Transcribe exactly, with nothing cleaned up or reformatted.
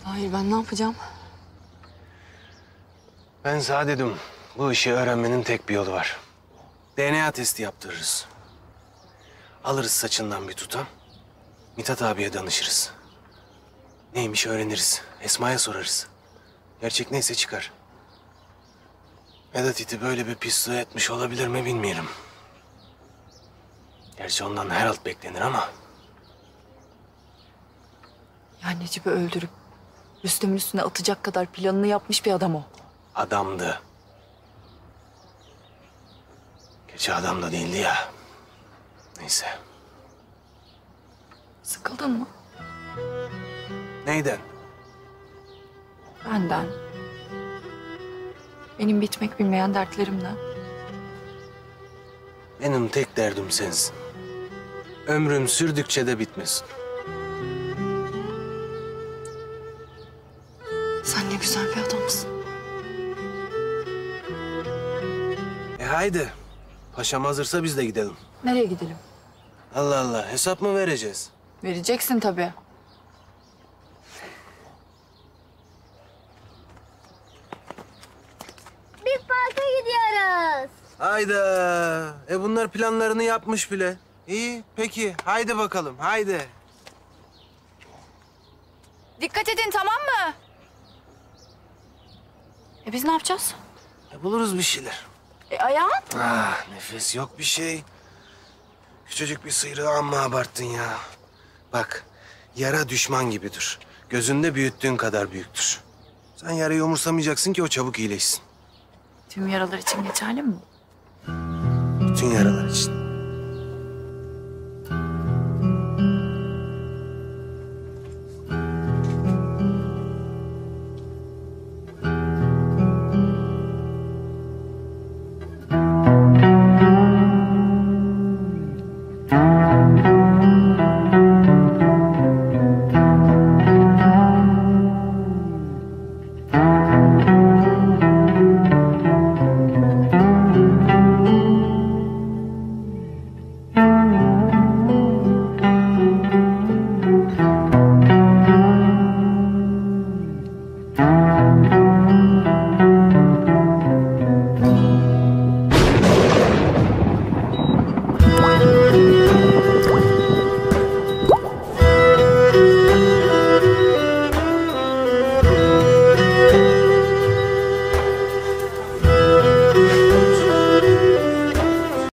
Hayır, ben ne yapacağım? Ben sana dedim, bu işi öğrenmenin tek bir yolu var. D N A testi yaptırırız. Alırız saçından bir tutam. Mithat abiye danışırız. Neymiş öğreniriz. Esma'ya sorarız. Gerçek neyse çıkar. Vedat iti böyle bir pisliği etmiş olabilir mi bilmiyorum. Gerçi ondan her alt beklenir ama. Ya Necip'i öldürüp Rüstem'in üstüne atacak kadar planını yapmış bir adam o. Adamdı. Geçi adam da değildi ya. Neyse. Sıkıldın mı? Neyden? Benden. Benim bitmek bilmeyen dertlerimden. Benim tek derdim sensin. Ömrüm sürdükçe de bitmesin. Sen ne güzel bir adamsın. E haydi. Paşam hazırsa biz de gidelim. Nereye gidelim? Allah Allah, hesap mı vereceğiz? Vereceksin tabii. Biz parka gidiyoruz. Hayda. E bunlar planlarını yapmış bile. İyi, peki. Haydi bakalım, haydi. Dikkat edin, tamam mı? E biz ne yapacağız? E buluruz bir şeyler. E ayağın? Ah, nefes yok bir şey. Küçücük bir sıyrığı amma abarttın ya. Bak, yara düşman gibidir. Gözünde büyüttüğün kadar büyüktür. Sen yarayı umursamayacaksın ki o çabuk iyileşsin. Tüm yaralar için geçerli mi bu? Bütün yaralar için.